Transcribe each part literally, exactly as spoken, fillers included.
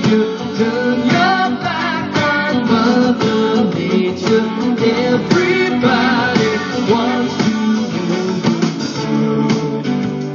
danger. Turn your back on Mother Nature. Everybody wants to rule the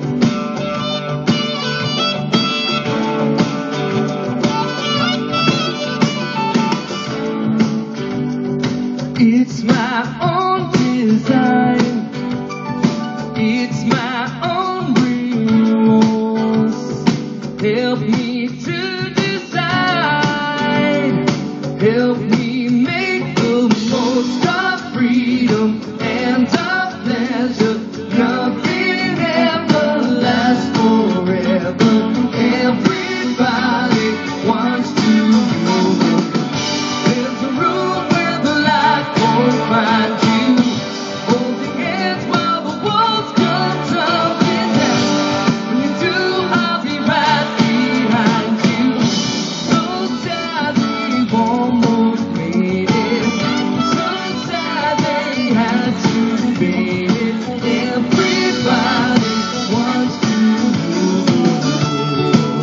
world. It's my own design. It's my own rules. Help me to decide. Help me make the most of freedom and of pleasure. Nothing ever lasts forever. Everybody wants to know. There's a room where the light won't find you. Holding hands while the walls come tumbling down. When you do, I'll be right behind you. So sad we've almost made it. So sad they had to fade it. Everybody wants to rule the world.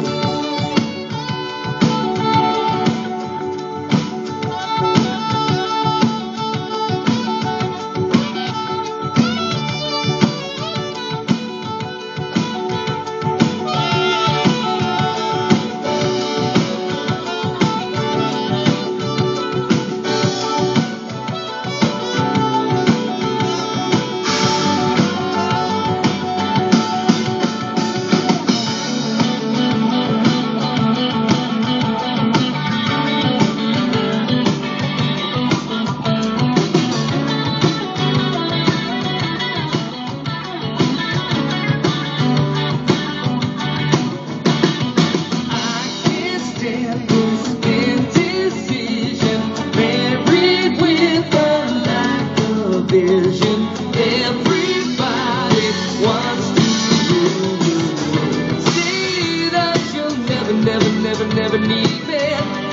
I can't stand this indecision, married with a lack of vision. Everybody wants to rule. Say that you'll never, never, never, never need me.